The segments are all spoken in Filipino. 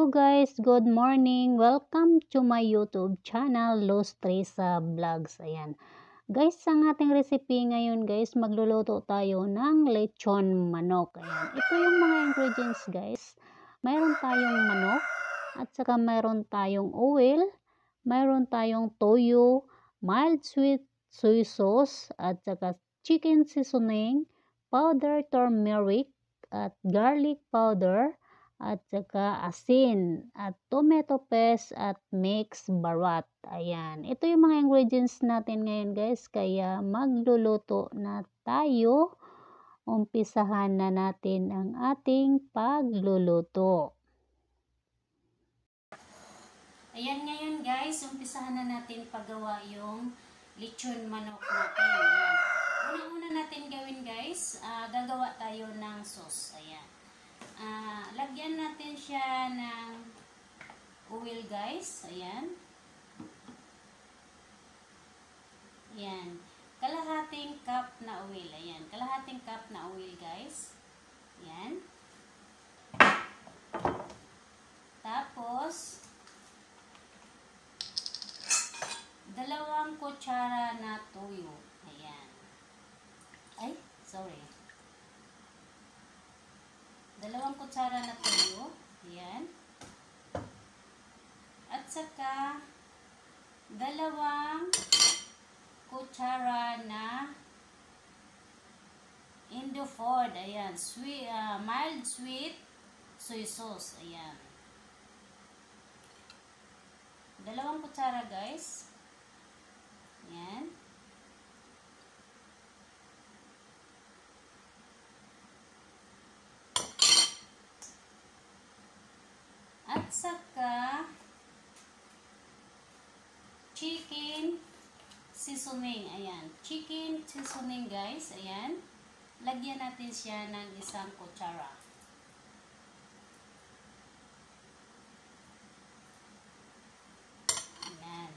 Hello guys, good morning. Welcome to my YouTube channel, Lustrisa Vlogs. Ayan. Guys, ang ating recipe ngayon guys, magluluto tayo ng lechon manok. Ayan. Ito yung mga ingredients guys. Mayroon tayong manok at saka mayroon tayong oil, mayroon tayong toyo, mild sweet soy sauce at saka chicken seasoning, powder turmeric at garlic powder, at saka asin, at tomato paste, at mixed barat. Ayan. Ito yung mga ingredients natin ngayon guys. Kaya magluluto na tayo. Umpisahan na natin ang ating pagluluto. Ayan ngayon guys, umpisahan na natin paggawa yung lechon manok natin. Ayan. Una-una natin gawin guys, gagawa tayo ng sauce. Ayan. Lagyan natin siya ng oil guys. Ayan. Ayan. Kalahating cup na oil. Ayan. Kalahating cup na oil guys. Ayan. Tapos, 2 kutsara na toyo. Ayan. Ay, sorry. 2 kutsara na toyo. Ayan. At saka 2 kutsara na Indoford. Ayan. Sweet, mild sweet soy sauce. Ayan. 2 kutsara guys. Ayan. At saka chicken seasoning. Ayan. Chicken seasoning guys. Ayan. Lagyan natin siya ng 1 kutsara. Ayan.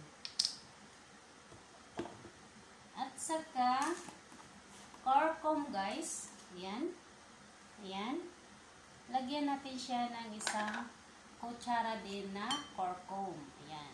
At saka curcum guys. Ayan. Ayan. Lagyan natin siya ng 1 kutsara din na curcum. Ayan.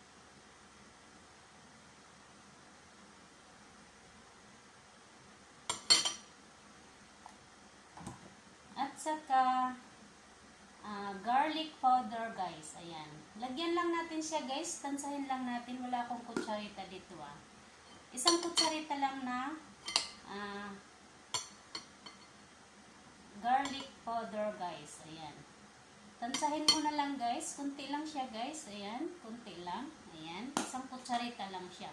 At saka garlic powder guys. Ayan. Lagyan lang natin siya guys. Tansahin lang natin. Wala akong kutsarita dito 1 kutsarita lang na garlic powder guys. Ayan. Tansahin mo na lang guys. Kunti lang siya guys. Ayan. Kunti lang. Ayan. 1 kutsarita lang siya.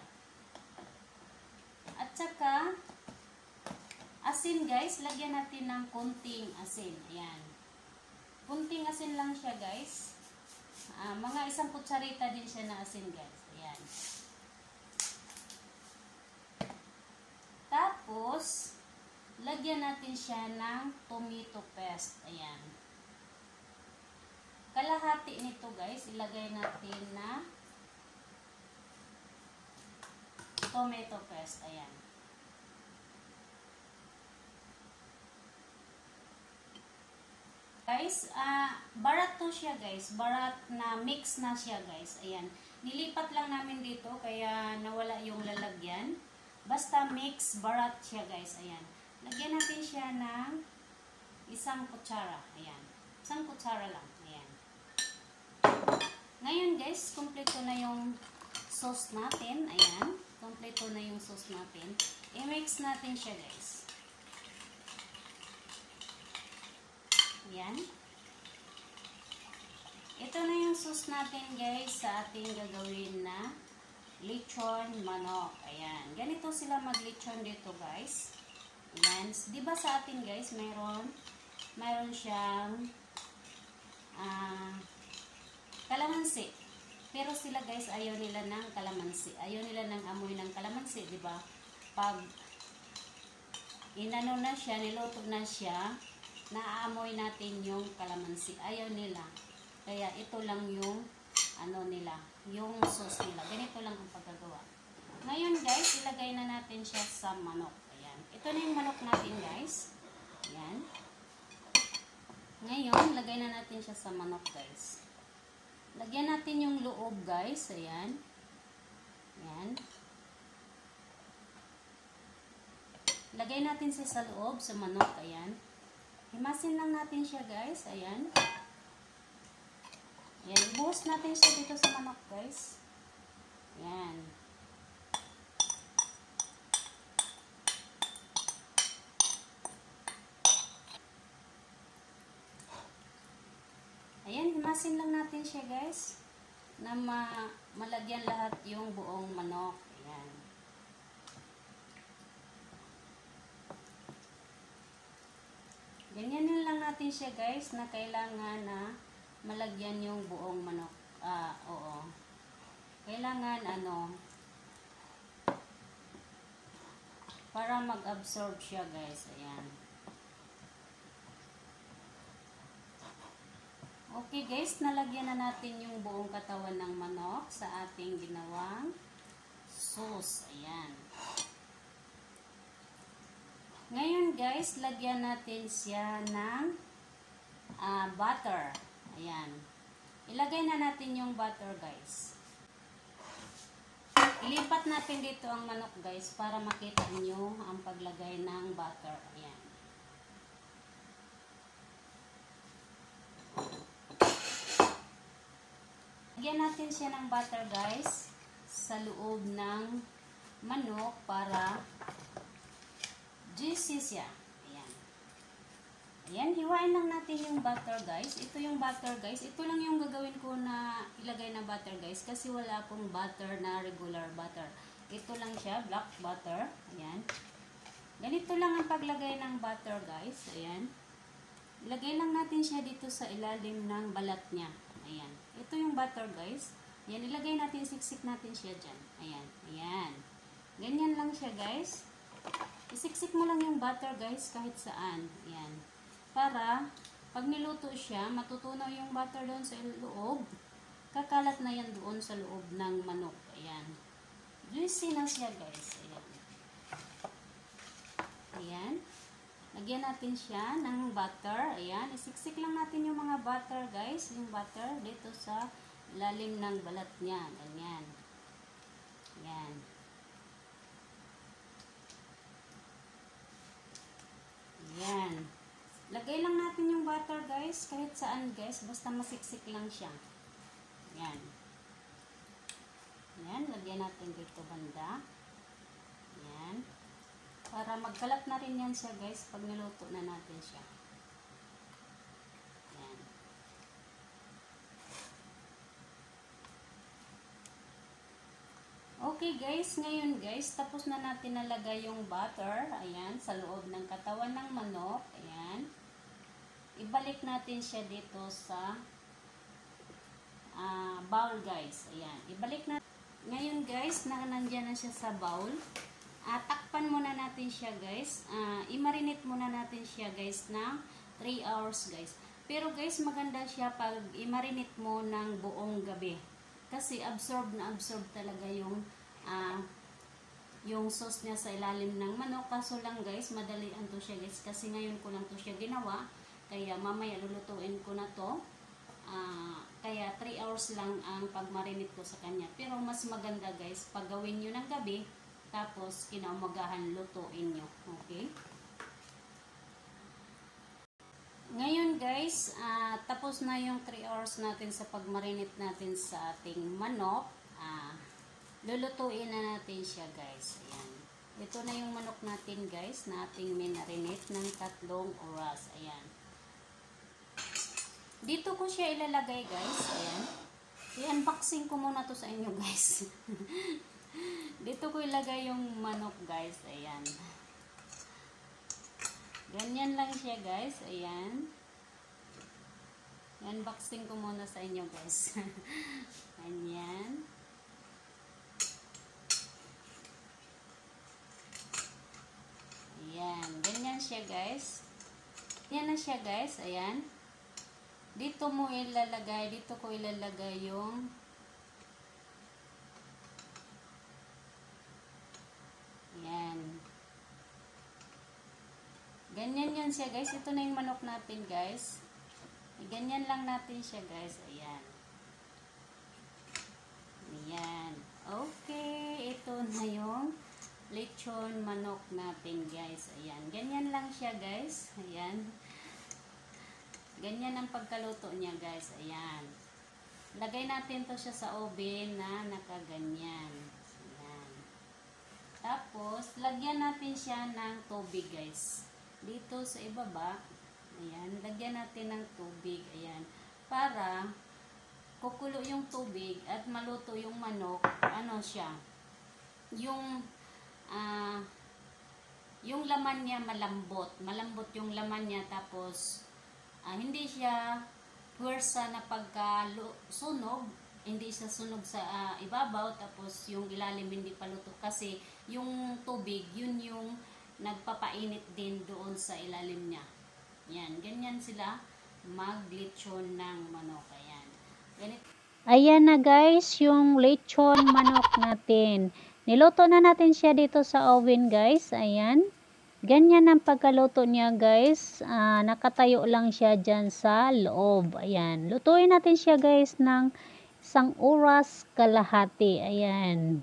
At saka asin guys. Lagyan natin ng kunting asin. Ayan. Kunting asin lang siya guys. Mga 1 kutsarita din siya na asin guys. Ayan. Tapos lagyan natin siya ng tomato paste. Ayan. Kalahati nito guys, ilagay natin na tomato paste. Ayan. Guys, barat to siya guys. Barat na mix na siya guys. Ayan. Nilipat lang namin dito kaya nawala yung lalagyan. Basta mix, barat siya guys. Ayan. Lagyan natin siya ng 1 kutsara. Ayan. 1 kutsara lang. Ayan. Ngayon guys, kompleto na yung sauce natin. Ayan. Kompleto na yung sauce natin. I-mix natin siya guys. Ayan. Ito na yung sauce natin guys sa ating gagawin na lechon manok. Ayan. Ganito sila mag-lechon dito guys. Ayan. Diba sa atin guys, mayroon siyang kalamansi. Pero sila guys, ayaw nila ng kalamansi. Ayaw nila ng amoy ng kalamansi, diba? Pag inano na siya, niluto na siya, naaamoy natin yung kalamansi. Ayaw nila. Kaya ito lang yung ano nila, yung sauce nila. Ganito lang ang pagkagawa. Ngayon guys, ilagay na natin siya sa manok. Ayan. Ito na yung manok natin guys. Ayan. Ngayon, lagay na natin siya sa manok guys. Lagyan natin yung loob, guys. Ayan. Ayan. Lagay natin siya sa loob, sa manok. Ayan. Himasin lang natin siya, guys. Ayan. Ayan. Ibuhos natin siya dito sa manok, guys. Ayan. Ayan. Himasin lang natin siya, guys. Na malagyan lahat yung buong manok. Ayan. Ganyanin lang natin siya, guys, na kailangan na malagyan yung buong manok. Oo. Kailangan, para mag-absorb siya, guys. Ayan. Okay, guys, nalagyan na natin yung buong katawan ng manok sa ating ginawang sauce. Ayan. Ngayon, guys, lagyan natin siya ng butter. Ayan. Ilagay na natin yung butter, guys. Ilipat natin dito ang manok, guys, para makita nyo ang paglagay ng butter. Ayan. Lagyan natin siya ng butter, guys, sa loob ng manok para juicy siya. Ayan. Ayan, hiwain lang natin yung butter, guys. Ito yung butter, guys. Ito lang yung gagawin ko na ilagay na butter, guys, kasi wala akong butter na regular butter. Ito lang siya, black butter. Ayan. Ganito lang ang paglagay ng butter, guys. Ayan. Ilagay lang natin siya dito sa ilalim ng balat niya. Ayan. Ito yung butter, guys. Ayan, ilagay natin, siksik natin siya dyan. Ayan. Ayan. Ganyan lang siya, guys. Isiksik mo lang yung butter, guys, kahit saan. Ayan. Para, pag niluto siya, matutunaw yung butter doon sa loob. Kakalat na yan doon sa loob ng manok. Ayan. Juicy na siya, guys. Ayan. Ayan. Lagyan natin siya ng butter. Ayan. Isiksik lang natin yung mga butter, guys. Yung butter dito sa lalim ng balat niya. Ganyan. Ayan. Ayan. Lagay lang natin yung butter, guys. Kahit saan, guys. Basta masiksik lang siya. Ayan. Ayan. Lagyan natin dito banda. Ayan. Para magkalat na rin yan siya, guys, pag niluto na natin siya. Ayan. Okay, guys. Ngayon, guys, tapos na natin nalagay yung butter. Ayan, sa loob ng katawan ng manok. Ayan. Ibalik natin siya dito sa bowl, guys. Ayan. Ibalik natin. Ngayon, guys, nandiyan na siya sa bowl. Takpan muna natin siya, guys. I-marinate muna natin siya, guys, ng 3 hours, guys. Pero, guys, maganda siya pag i-marinate mo ng buong gabi. Kasi absorb na absorb talaga yung sauce niya sa ilalim ng manok. Kaso lang, guys, madalian to siya, guys. Kasi ngayon ko lang to siya ginawa. Kaya mamaya lulutuin ko na to. Kaya 3 hours lang ang pag-marinate ko sa kanya. Pero mas maganda, guys, pag gawin nyo ng gabi. Tapos, kinaumagahan, lutuin nyo. Okay? Ngayon, guys, tapos na yung 3 hours natin sa pag-marinate natin sa ating manok. Lulutuin na natin siya, guys. Ayan. Ito na yung manok natin, guys, na ating minarinate ng 3 oras. Ayan. Dito ko siya ilalagay, guys. Ayan. I-unboxing ko muna to sa inyo, guys. Dito ko ilagay yung manok, guys. Ayan. Ganyan lang siya, guys. Ayan. Unboxing ko muna sa inyo, guys. Ayan. Ayan. Ganyan siya, guys. Yan na siya, guys. Ayan. Dito mo ilalagay. Dito ko ilalagay yung ayan. Ganyan yan siya, guys. Ito na yung manok natin, guys. Ganyan lang natin siya, guys. Ayan. lechon manok natin guys. Ayan. Ganyan lang siya guys. Ayan. Ganyan ang pagkaluto niya guys. Ayan. Lagay natin to siya sa oven na nakaganyan. Ayan. Tapos, lagyan natin siya ng tubig guys. Dito sa ibaba. Ayan. Lagyan natin ng tubig. Ayan. Para kukulo yung tubig at maluto yung manok. Ano siya? Yung laman niya malambot. Malambot yung laman niya. Tapos, hindi siya puwersa na pagka-sunog. Hindi siya sunog sa ibabaw. Tapos, yung ilalim hindi paluto. Kasi, yung tubig, yun yung nagpapainit din doon sa ilalim niya. Yan. Ganyan sila mag-lechon ng manok. Ayan. Ganito. Ayan na guys, yung lechon manok natin. Niluto na natin siya dito sa oven guys. Ayan. Ganyan ang pagkaluto niya guys. Nakatayo lang siya dyan sa loob. Ayan. Lutuin natin siya guys ng 1 oras kalahati. Ayan.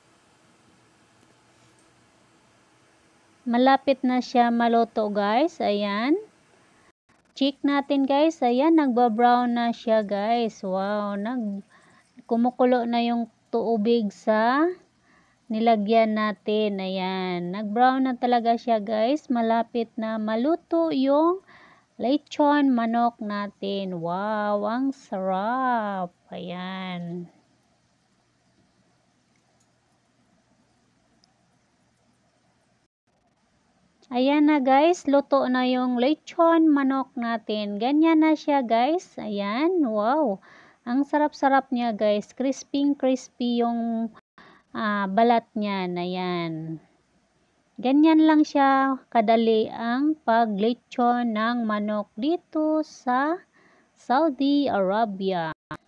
Malapit na siya maluto guys. Ayan. Check natin guys. Ayan. Nagbabrown na siya guys. Wow. Kumukulo na yung tubig sa nilagyan natin. Ayan. Nag-brown na talaga siya guys. Malapit na maluto yung lechon manok natin. Wow. Ang sarap. Ayan. Ayan na guys. Luto na yung lechon manok natin. Ganyan na siya guys. Ayan. Wow. Ang sarap-sarap niya guys. Crispy yung balat niya. Ayan. Ganyan lang siya kadali ang paglechon ng manok dito sa Saudi Arabia.